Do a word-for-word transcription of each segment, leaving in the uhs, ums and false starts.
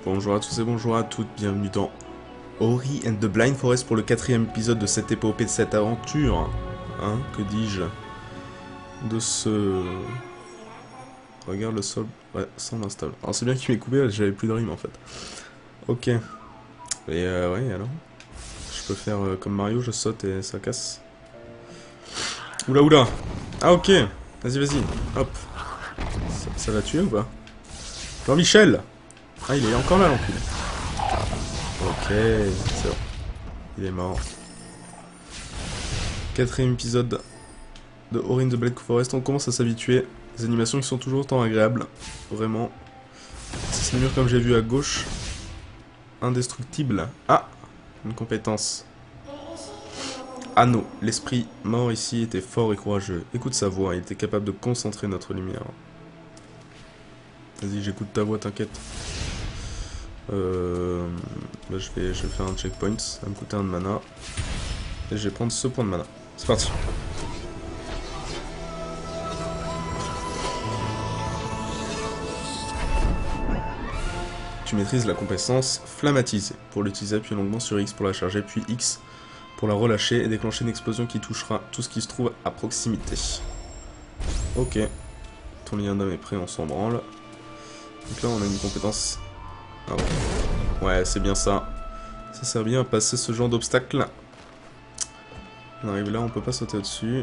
Bonjour à tous et bonjour à toutes, bienvenue dans Ori and the Blind Forest pour le quatrième épisode de cette épopée, de cette aventure, hein, que dis-je, de ce... Regarde le sol, ouais, sans instable. Alors c'est bien qu'il m'ait coupé, j'avais plus de rime en fait. Ok, et euh, ouais, alors je peux faire euh, comme Mario, je saute et ça casse. Oula oula. Ah ok, vas-y vas-y, hop. Ça, ça l'a tué ou pas? Jean-Michel. Ah, il est encore là, l'enculé. Ok, c'est bon. Il est mort. Quatrième épisode de Ori and the Blind Forest. On commence à s'habituer. Les animations qui sont toujours autant agréables. Vraiment. C'est le mur comme j'ai vu à gauche. Indestructible. Ah, une compétence. Anneau. L'esprit mort ici était fort et courageux. Écoute sa voix, il était capable de concentrer notre lumière. Vas-y, j'écoute ta voix, t'inquiète. Euh, là, je vais, je vais faire un checkpoint, ça va me coûter un de mana. Et je vais prendre ce point de mana. C'est parti. Tu maîtrises la compétence flammatisée. Pour l'utiliser, appuie longuement sur X pour la charger, puis X pour la relâcher et déclencher une explosion qui touchera tout ce qui se trouve à proximité. Ok. Ton lien d'âme est prêt, on s'en branle. Donc là, on a une compétence... Ah ouais, ouais c'est bien ça. Ça sert bien à passer ce genre d'obstacle. On arrive là, on peut pas sauter au-dessus.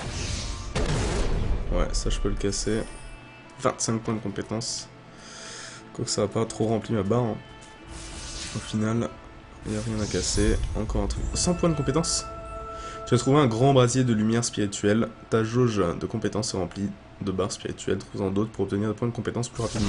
Ouais, ça je peux le casser. vingt-cinq points de compétence. Quoique ça va pas trop rempli ma barre. Hein. Au final, il n'y a rien à casser. Encore un truc. cent points de compétence. Tu as trouvé un grand brasier de lumière spirituelle. Ta jauge de compétences est remplie de barres spirituelles. Trouve-en d'autres pour obtenir des points de compétence plus rapidement.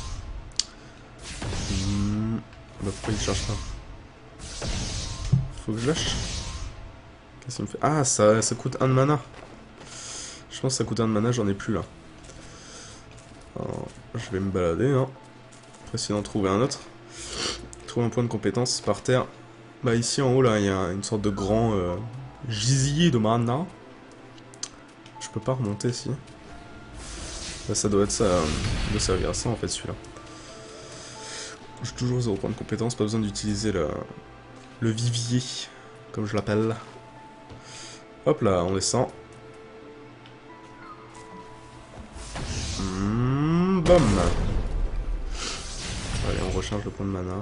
Hmm. Bah pourquoi il charge pas? Faut que je lâche. Qu'est-ce qu'il me fait? Ah, ça, ça coûte un de mana. Je pense que ça coûte un de mana, j'en ai plus là. Alors, je vais me balader, hein. Après, essayer d'en trouver un autre. Trouver un point de compétence par terre. Bah ici en haut là, il y a une sorte de grand euh, gisier de mana. Je peux pas remonter ici. Bah, ça doit être ça, euh, de servir à ça en fait celui-là. J'ai toujours zéro point de compétence, pas besoin d'utiliser le, le vivier, comme je l'appelle. Hop là, on descend. Mmh, bam. Allez, on recharge le point de mana.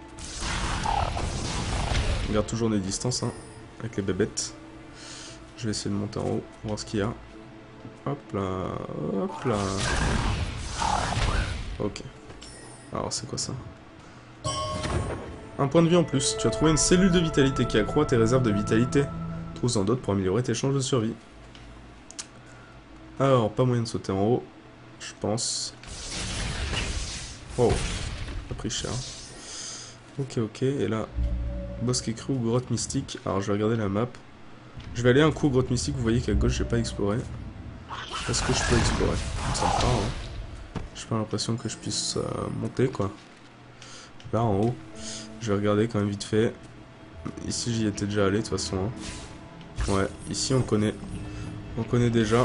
On garde toujours des distances, hein, avec les bébêtes. Je vais essayer de monter en haut, pour voir ce qu'il y a. Hop là, hop là. Ok. Alors, c'est quoi ça? Un point de vie en plus. Tu as trouvé une cellule de vitalité qui accroît tes réserves de vitalité. Trouve-en d'autres pour améliorer tes chances de survie. Alors, pas moyen de sauter en haut, je pense. Oh, ça a pris cher. Ok, ok, et là, bosque écru ou grotte mystique. Alors, je vais regarder la map. Je vais aller un coup aux grottes mystiques. Vous voyez qu'à gauche, j'ai pas exploré. Est-ce que je peux explorer? Ça me parle, hein. J'ai pas l'impression que je puisse euh, monter, quoi. Là, en haut, je vais regarder quand même vite fait. Ici, j'y étais déjà allé, de toute façon. Hein. Ouais, ici, on connaît. On connaît déjà.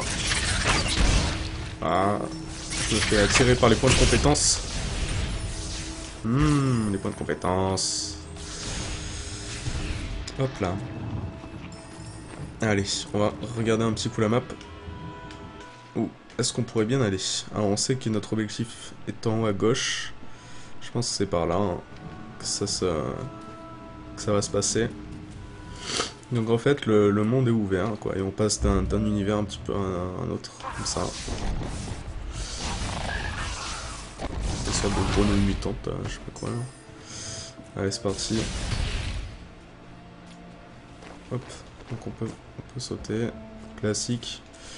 Ah, je me fais attirer par les points de compétence. Hmm, les points de compétence. Hop là. Allez, on va regarder un petit coup la map. Où est-ce qu'on pourrait bien aller? Alors, on sait que notre objectif est en haut à gauche. Je pense que c'est par là hein, que, ça se, que ça va se passer. Donc en fait, le, le monde est ouvert, quoi, et on passe d'un univers un petit peu à un, un autre, comme ça. Des sortes de grenouilles mutantes, euh, je sais pas quoi. Là. Allez, c'est parti. Hop, donc on peut, on peut sauter. Classique.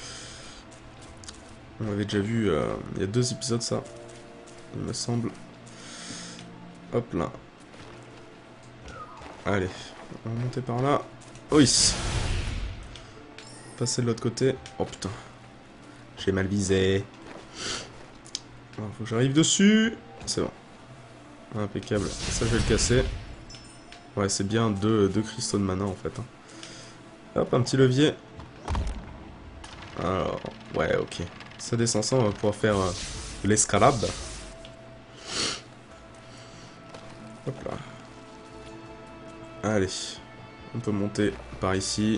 On avait déjà vu, euh, il y a deux épisodes ça, il me semble. Hop là. Allez, on va monter par là. Oui. Passer de l'autre côté. Oh putain. J'ai mal visé. Alors, faut que j'arrive dessus. C'est bon. Impeccable. Ça, je vais le casser. Ouais, c'est bien deux, deux cristaux de mana en fait. Hein. Hop, un petit levier. Alors, ouais, ok. Ça descend ça, on va pouvoir faire euh, l'escalade. Hop là. Allez. On peut monter par ici.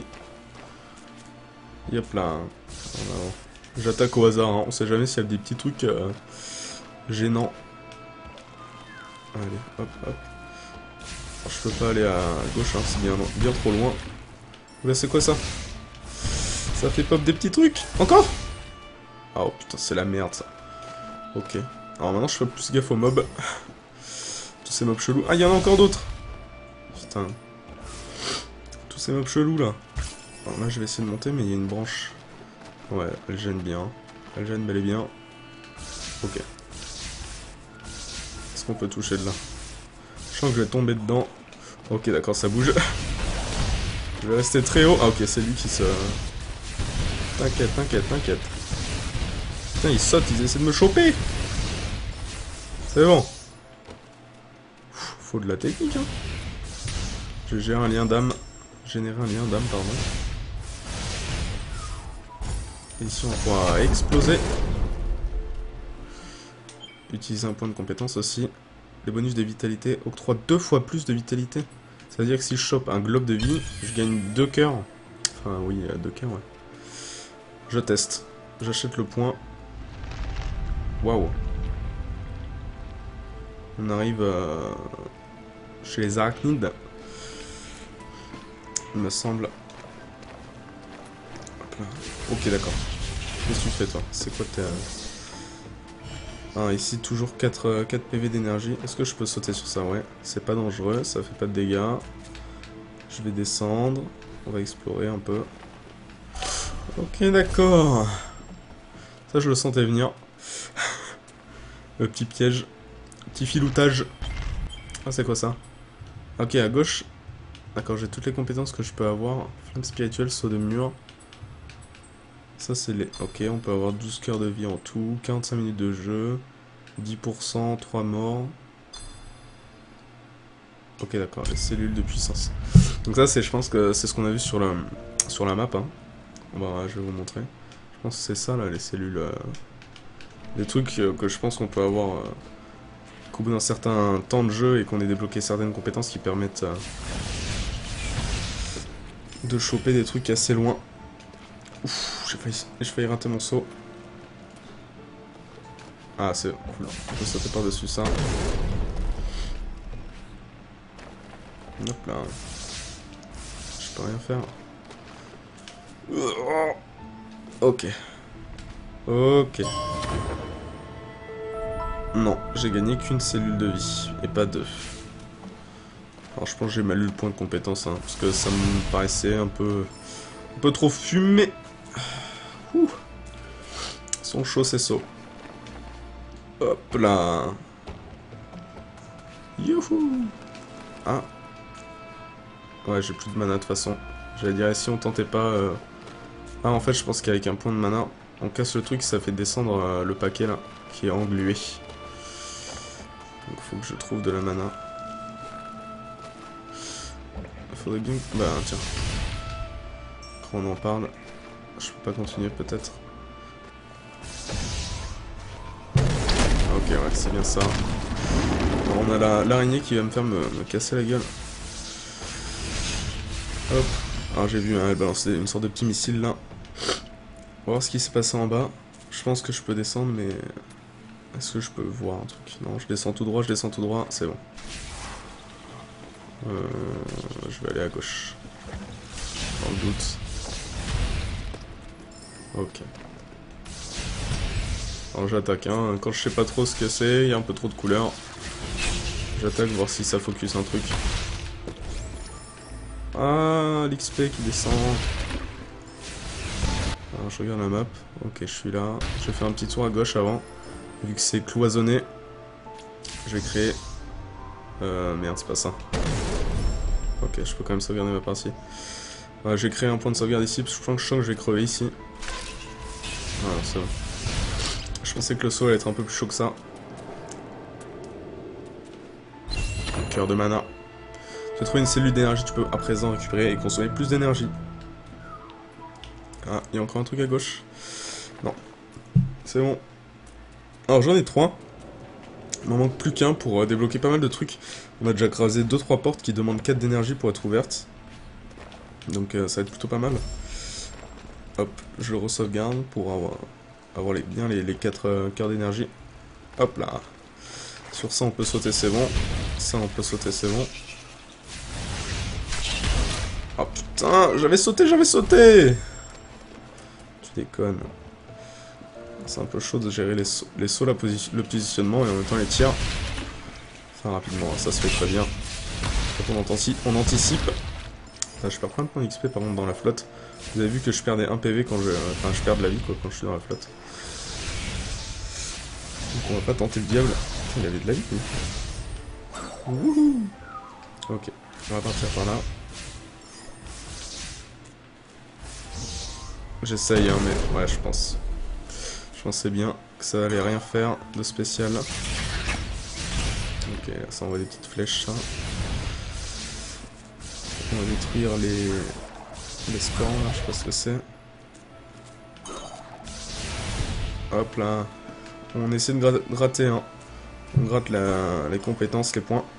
Yep là. J'attaque au hasard, hein. On sait jamais s'il y a des petits trucs euh, gênants. Allez, hop, hop. Alors, je peux pas aller à gauche, hein, c'est bien, bien trop loin. Là, c'est quoi ça? Ça fait pop des petits trucs. Encore? Oh putain, c'est la merde ça. Ok. Alors maintenant, je fais plus gaffe aux mobs. Tous ces mobs chelous. Ah, il y en a encore d'autres. Putain. Tous ces mobs chelous là. Alors là, je vais essayer de monter, mais il y a une branche. Ouais, elle gêne bien. Elle gêne bel et bien. Ok. Est-ce qu'on peut toucher de là? Je sens que je vais tomber dedans. Ok, d'accord, ça bouge. Je vais rester très haut. Ah, ok, c'est lui qui se... T'inquiète, t'inquiète, t'inquiète. Putain, ils sautent, ils essaient de me choper. C'est bon. Faut de la technique, hein. Je gère un lien d'âme. Générer un lien d'âme, pardon. Et ici, on pourra exploser. Utiliser un point de compétence aussi. Les bonus de vitalité octroient deux fois plus de vitalité. Ça veut dire que si je chope un globe de vie, je gagne deux cœurs. Enfin, oui, deux cœurs, ouais. Je teste. J'achète le point. Waouh. On arrive euh, chez les arachnides. Il me semble. Hop là. Ok, d'accord. Qu'est-ce que tu fais, toi? C'est quoi tes... Ah, ici, toujours quatre, quatre P V d'énergie. Est-ce que je peux sauter sur ça? Ouais. C'est pas dangereux, ça fait pas de dégâts. Je vais descendre. On va explorer un peu. Ok, d'accord. Ça, je le sentais venir. Le petit piège. Petit filoutage. Ah, c'est quoi ça? Ok, à gauche. D'accord, j'ai toutes les compétences que je peux avoir. Flamme spirituelle, saut de mur. Ça, c'est les... Ok, on peut avoir douze cœurs de vie en tout. quarante-cinq minutes de jeu. dix pour cent, trois morts. Ok, d'accord, les cellules de puissance. Donc ça, c'est, je pense que c'est ce qu'on a vu sur la, sur la map. Hein. Bah, je vais vous montrer. Je pense que c'est ça, là, les cellules... Euh... Des trucs euh, que je pense qu'on peut avoir... Euh... qu'au bout d'un certain temps de jeu et qu'on ait débloqué certaines compétences qui permettent... Euh... de choper des trucs assez loin. Ouf, j'ai failli, j'ai failli rater mon saut. Ah, c'est cool. On peut sauter par-dessus ça. Hop là. Je peux rien faire. Ok. Ok. Non, j'ai gagné qu'une cellule de vie, et pas deux. Alors je pense que j'ai mal lu le point de compétence, hein, parce que ça me paraissait un peu... Un peu trop fumé. Ouh. Ils sont chauds ces sauts. Hop là. Youhou. Ah. Ouais, j'ai plus de mana de toute façon. J'allais dire, si on tentait pas... Euh... Ah, en fait, je pense qu'avec un point de mana, on casse le truc, ça fait descendre euh, le paquet, là, qui est englué. Donc, faut que je trouve de la mana. Il faudrait bien... Bah, tiens. Quand on en parle, je peux pas continuer, peut-être. Ok, ouais, c'est bien ça. Alors, on a la, l'araignée qui va me faire me, me casser la gueule. Hop. Alors j'ai vu, hein, elle balançait une sorte de petit missile là. On va voir ce qui s'est passé en bas. Je pense que je peux descendre, mais... Est-ce que je peux voir un truc? Non, je descends tout droit, je descends tout droit, c'est bon. Euh, je vais aller à gauche. Dans le doute. Ok. Alors j'attaque, hein. Quand je sais pas trop ce que c'est, il y a un peu trop de couleurs. J'attaque, voir si ça focus un truc. Ah, l'X P qui descend. Alors je regarde la map. Ok, je suis là. Je vais faire un petit tour à gauche avant. Vu que c'est cloisonné. Je vais créer... Euh, merde, c'est pas ça. Ok, je peux quand même sauvegarder ma partie. Ouais, je vais créer un point de sauvegarde ici, parce que je pense que je vais crever ici. Voilà, c'est bon. Je pensais que le saut allait être un peu plus chaud que ça. Cœur de mana. Tu as trouvé une cellule d'énergie, tu peux à présent récupérer et consommer plus d'énergie. Ah, il y a encore un truc à gauche. Non. C'est bon. Alors j'en ai trois. Il m'en manque plus qu'un pour euh, débloquer pas mal de trucs. On a déjà crasé deux trois portes qui demandent quatre d'énergie pour être ouvertes. Donc euh, ça va être plutôt pas mal. Hop, je le re-sauvegarde pour avoir, avoir les, bien les, les quatre euh, cœurs d'énergie. Hop là. Sur ça on peut sauter, c'est bon. Ça on peut sauter, c'est bon. Oh putain, j'avais sauté, j'avais sauté. Tu déconnes. C'est un peu chaud de gérer les sauts, les sauts la posi le positionnement et en même temps les tirs. Enfin rapidement, ça se fait très bien. Quand on, anticipe, on anticipe. Enfin, je perds plein de points d'X P par contre dans la flotte. Vous avez vu que je perdais un P V quand je... Enfin je perds de la vie quoi quand je suis dans la flotte. Donc on va pas tenter le diable. Il avait de la vie lui. Wouhou. Ok, on va partir par là. J'essaye hein mais ouais je pense. Je pensais bien que ça allait rien faire de spécial. Ok, là, ça envoie des petites flèches, ça. On va détruire les, les scores, là, je sais pas ce que c'est. Hop là. On essaie de gra gratter, hein. On gratte la, les compétences, les points.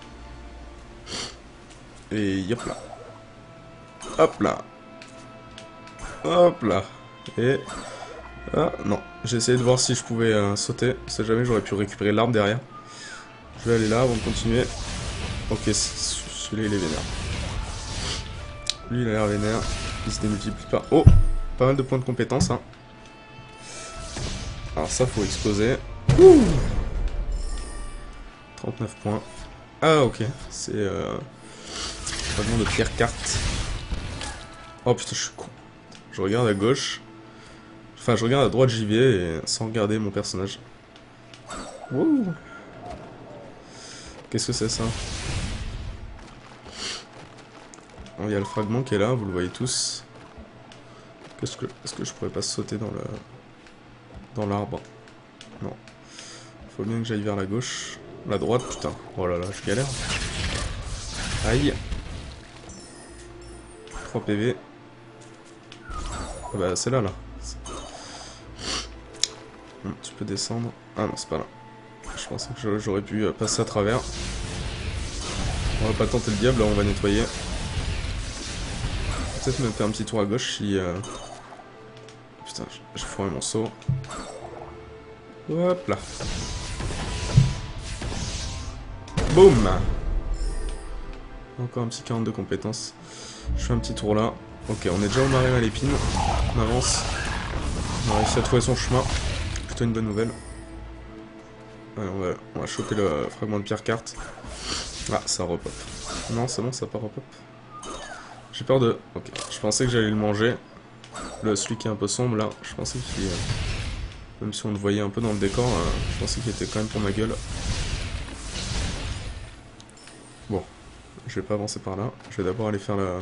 Et hop là. Hop là. Hop là. Et... Ah, non. J'ai essayé de voir si je pouvais euh, sauter. On sait jamais, j'aurais pu récupérer l'arbre derrière. Je vais aller là avant de continuer. Ok, celui-là il est vénère. Lui il a l'air vénère. Il se démultiplie pas. Oh, pas mal de points de compétence. Hein. Alors ça, faut exploser. Ouh, trente-neuf points. Ah, ok. C'est euh... fragment de pierre carte. Oh putain, je suis con. Je regarde à gauche. Enfin, je regarde à droite, j'y vais, et sans regarder mon personnage. Wouh. Qu'est-ce que c'est ça? Oh, il y a le fragment qui est là, vous le voyez tous. Qu'est-ce que... Est-ce que je pourrais pas sauter dans le... dans l'arbre? Non. Faut bien que j'aille vers la gauche. La droite, putain. Oh là là, je galère. Aïe. trois P V. Ah bah, c'est là, là. Hum, tu peux descendre. Ah non, c'est pas là. Je pensais que j'aurais pu passer à travers. On va pas tenter le diable, là, on va nettoyer. Peut-être me faire un petit tour à gauche si... Euh... Putain, j'ai foiré mon saut. Hop là. Boum. Encore un petit quarante de compétences. Je fais un petit tour là. Ok, on est déjà au marais à l'épine. On avance. On a réussi à trouver son chemin. Plutôt une bonne nouvelle. Allez, on va, on va choper le fragment de pierre carte. Ah, ça repop. Non, c'est bon, ça part repop. J'ai peur de... Ok, je pensais que j'allais le manger. Le, celui qui est un peu sombre là, je pensais qu'il... Euh... Même si on le voyait un peu dans le décor, euh, je pensais qu'il était quand même pour ma gueule. Bon, je vais pas avancer par là. Je vais d'abord aller faire la...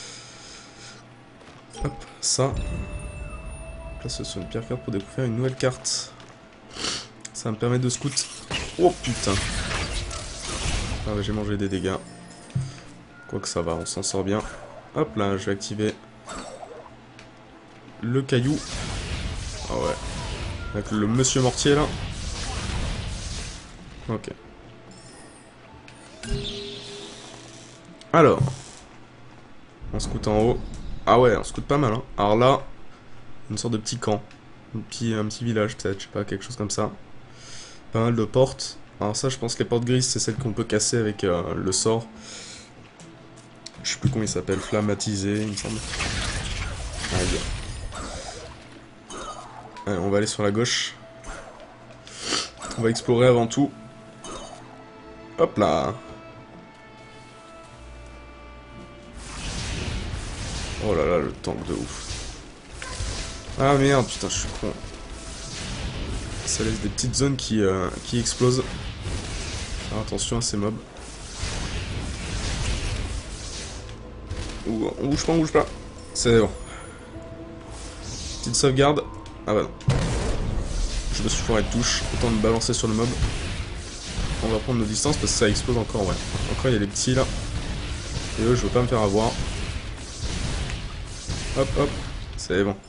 Hop, ça. Place sur une pierre carte pour découvrir une nouvelle carte. Ça va me permettre de scout. Oh putain. Ah ouais, j'ai mangé des dégâts. Quoique ça va, on s'en sort bien. Hop là, je vais activer le caillou. Ah ouais. Avec le monsieur mortier là. Ok. Alors. On scout en haut. Ah ouais, on scout pas mal hein. Alors là, une sorte de petit camp. Un petit, un petit village peut-être, je sais pas, quelque chose comme ça. Pas mal de portes. Alors ça, je pense que les portes grises, c'est celles qu'on peut casser avec euh, le sort. Je sais plus comment il s'appelle, flammatisé, il me semble. Aïe. Allez, on va aller sur la gauche. On va explorer avant tout. Hop là. Oh là là, le tank de ouf. Ah merde, putain, je suis con. Ça laisse des petites zones qui, euh, qui explosent. Alors attention à ces mobs. Ouh, on bouge pas, on bouge pas. C'est bon. Petite sauvegarde. Ah bah non. Je me suis foiré de touche. Autant de balancer sur le mob. On va prendre nos distances parce que ça explose encore, ouais. Encore il y a les petits là. Et eux, je veux pas me faire avoir. Hop, hop. C'est bon.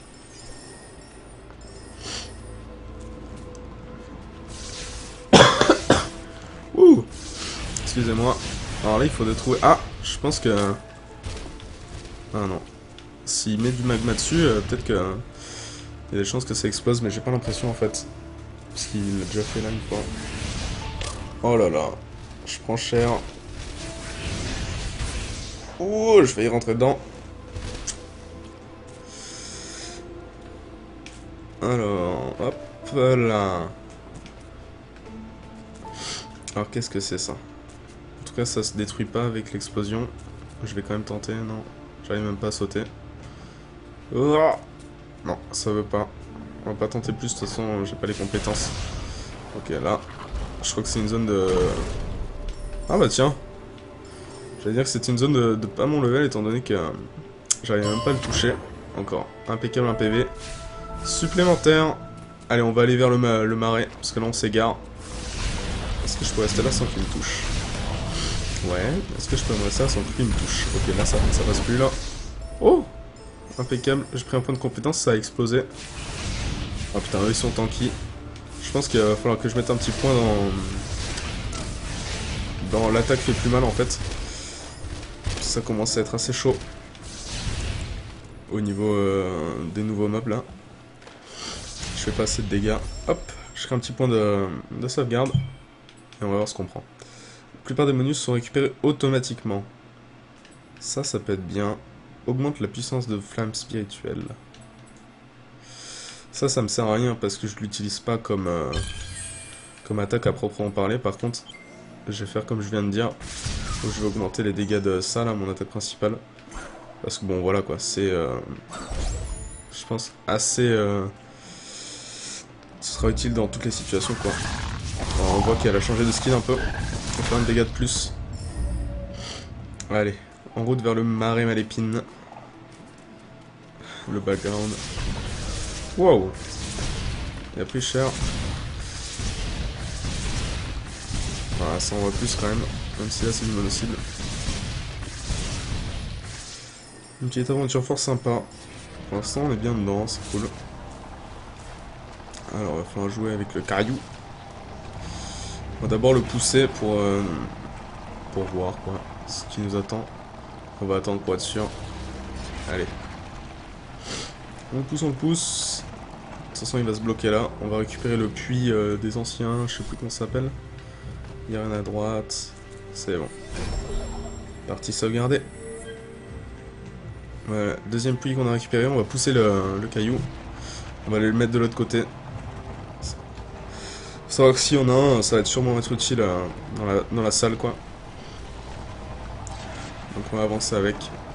excusez-moi. Alors là, il faut de trouver... Ah, je pense que... Ah non. S'il met du magma dessus, euh, peut-être que... Il y a des chances que ça explose, mais j'ai pas l'impression en fait. Parce qu'il l'a déjà fait là une fois. Oh là là. Je prends cher. Oh, je vais y rentrer dedans. Alors, hop là. Alors, qu'est-ce que c'est ça? En tout cas, ça se détruit pas avec l'explosion. Je vais quand même tenter, non. J'arrive même pas à sauter. Oh non, ça veut pas. On va pas tenter plus, de toute façon, j'ai pas les compétences. Ok, là. Je crois que c'est une zone de... Ah bah tiens. J'allais dire que c'était une zone de, de pas mon level, étant donné que euh, j'arrive même pas à le toucher. Encore. Impeccable, un P V. Supplémentaire. Allez, on va aller vers le, ma le marais, parce que là on s'égare. Est-ce que je peux rester là sans qu'il me touche? Ouais. Est-ce que je peux me rester là sans qu'il me touche? Ok, là ça, ça passe plus là. Oh! Impeccable. J'ai pris un point de compétence, ça a explosé. Oh putain, eux ils sont tanky. Je pense qu'il va falloir que je mette un petit point dans... Dans l'attaque fait plus mal en fait. Ça commence à être assez chaud. Au niveau euh, des nouveaux mobs là. Je fais pas assez de dégâts. Hop, je crée un petit point de, de sauvegarde. Et on va voir ce qu'on prend. La plupart des bonus sont récupérés automatiquement. Ça, ça peut être bien. Augmente la puissance de flamme spirituelle. Ça, ça me sert à rien parce que je l'utilise pas comme, euh, comme attaque à proprement parler. Par contre, je vais faire comme je viens de dire. Donc, je vais augmenter les dégâts de ça, là, mon attaque principale. Parce que bon, voilà quoi, c'est... Euh, je pense assez... Euh, ce sera utile dans toutes les situations quoi. Alors, on voit qu'elle a changé de skin un peu. On fait un dégât de plus. Allez, en route vers le marais Malépine. Le background. Wow! Il a pris cher. Voilà, ça en va plus quand même. Même si là c'est du mono-cible. Une petite aventure fort sympa. Pour l'instant on est bien dedans, c'est cool. Alors il va falloir jouer avec le caillou. On va d'abord le pousser pour, euh, pour voir quoi, ce qui nous attend. On va attendre pour être sûr. Allez. On le pousse, on le pousse. De toute façon il va se bloquer là. On va récupérer le puits euh, des anciens, je sais plus comment ça s'appelle. Il n'y a rien à droite. C'est bon. Partie sauvegardée. Voilà, deuxième puits qu'on a récupéré, on va pousser le, le caillou. On va aller le mettre de l'autre côté. Faut savoir que si on a un, ça va être sûrement être utile euh, dans, la, dans la salle quoi. Donc on va avancer avec.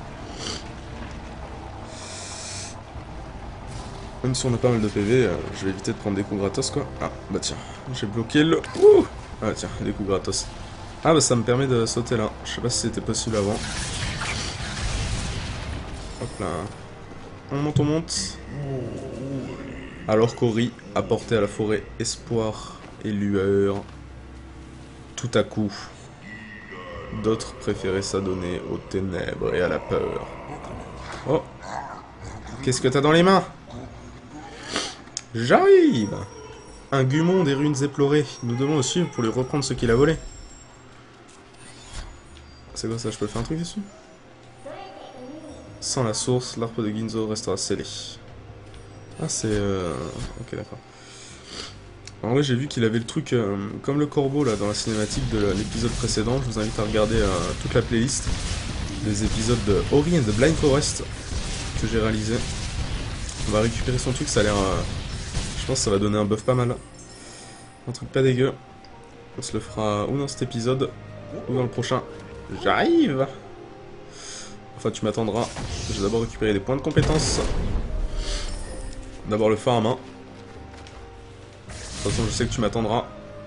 Même si on a pas mal de P V, euh, je vais éviter de prendre des coups gratos quoi. Ah bah tiens, j'ai bloqué le... Ouh ah tiens, des coups gratos. Ah bah ça me permet de sauter là. Je sais pas si c'était possible avant. Hop là. On monte, on monte. Alors qu'Ori apportait à la forêt espoir et lueur. Tout à coup, d'autres préféraient s'adonner aux ténèbres et à la peur. Oh! Qu'est-ce que t'as dans les mains? J'arrive! Un Gumon des ruines éplorées. Nous devons le suivre pour lui reprendre ce qu'il a volé. C'est quoi ça? Je peux faire un truc dessus? Sans la source, l'arbre de Ginzo restera scellé. Ah, c'est... Euh... Ok, d'accord. En vrai, j'ai vu qu'il avait le truc euh, comme le corbeau là dans la cinématique de l'épisode précédent. Je vous invite à regarder euh, toute la playlist des épisodes de Ori and the Blind Forest que j'ai réalisé. On va récupérer son truc, ça a l'air... Euh... Je pense que ça va donner un buff pas mal. Un truc pas dégueu. On se le fera ou dans cet épisode ou dans le prochain. J'arrive! Enfin, tu m'attendras. Je vais d'abord récupérer des points de compétence. D'abord le phare à main. De toute façon, je sais que tu m'attendras.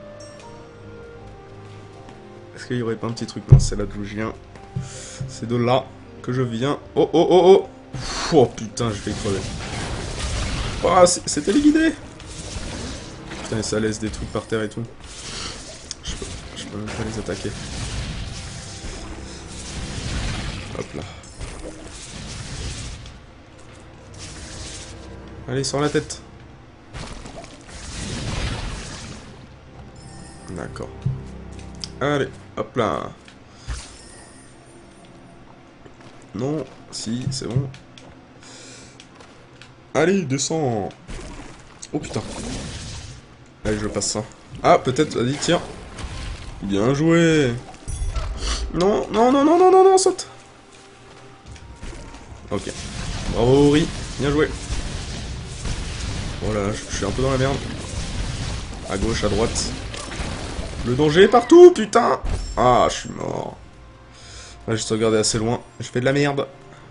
Est-ce qu'il y aurait pas un petit truc? Non, c'est là d'où je viens. C'est de là que je viens. Oh, oh, oh, oh! Oh putain, je vais crever. Oh, c'était les guidés! Putain, et ça laisse des trucs par terre et tout. Je peux, je peux même pas les attaquer. Hop là. Allez, sur la tête. D'accord. Allez, hop là. Non, si, c'est bon. Allez, descends. Oh putain. Allez, je passe ça. Ah, peut-être, vas-y, tire. Bien joué. Non, non, non, non, non, non, non, saute. Ok. Bravo, Ori. Bien joué. Voilà, je suis un peu dans la merde. À gauche, à droite. Le danger est partout, putain. Ah, je suis mort. Là, j'ai sauvegardé assez loin. Je fais de la merde.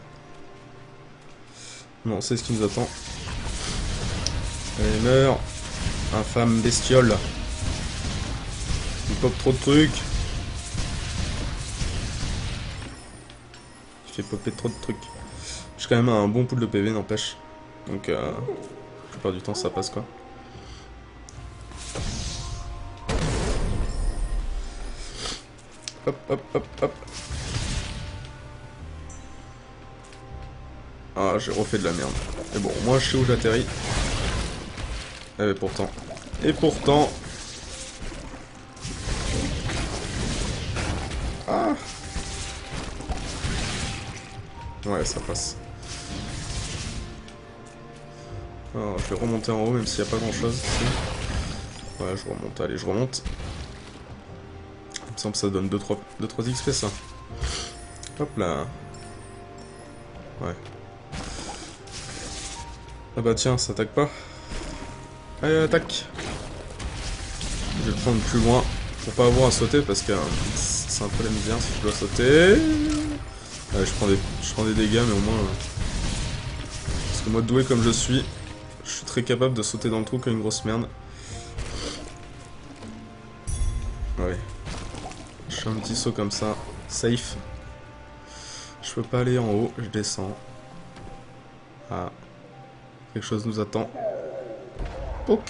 Non, c'est ce qui nous attend. Allez, meurs. Infâme bestiole. Il pop trop de trucs. Il fait popper trop de trucs. J'ai quand même un bon pool de P V, n'empêche. Donc, euh, la plupart du temps, ça passe, quoi. Hop, hop, hop, hop. Ah, j'ai refait de la merde. Mais bon, moi, je sais où j'atterris. Et pourtant. Et pourtant... Ah. Ouais, ça passe. Alors, je vais remonter en haut, même s'il n'y a pas grand-chose ici. Ouais, je remonte. Allez, je remonte. Il me semble que ça donne deux trois X P, ça. Hop là. Ouais. Ah bah tiens, ça attaque pas. Allez, attaque. Je vais le prendre plus loin pour pas avoir à sauter parce que c'est un peu la misère si je dois sauter. Allez, je prends des, je prends des dégâts, mais au moins... Parce que moi, doué comme je suis, je suis très capable de sauter dans le trou comme une grosse merde. Ouais. Je fais un petit saut comme ça. Safe. Je peux pas aller en haut, je descends. Ah. Quelque chose nous attend. Ok.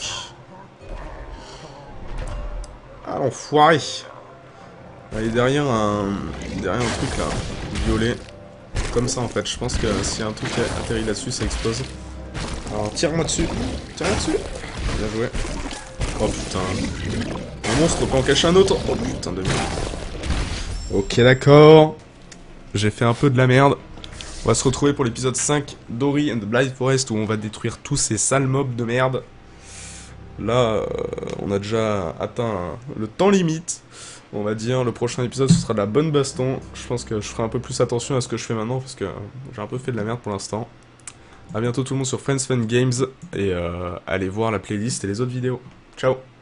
Ah, l'enfoiré. Il est derrière un... derrière un truc là. Violet. Comme ça en fait. Je pense que s'il y a un truc qui atterrit là-dessus, ça explose. Alors tire-moi dessus. Tire-moi dessus. Bien joué. Oh putain. Un monstre peut en cacher un autre. Oh putain de merde. Ok, d'accord. J'ai fait un peu de la merde. On va se retrouver pour l'épisode cinq d'Ori and the Blind Forest où on va détruire tous ces sales mobs de merde. Là, euh, on a déjà atteint le temps limite. On va dire, le prochain épisode ce sera de la bonne baston. Je pense que je ferai un peu plus attention à ce que je fais maintenant parce que j'ai un peu fait de la merde pour l'instant. A bientôt tout le monde sur Friends Fun Games et euh, allez voir la playlist et les autres vidéos. Ciao.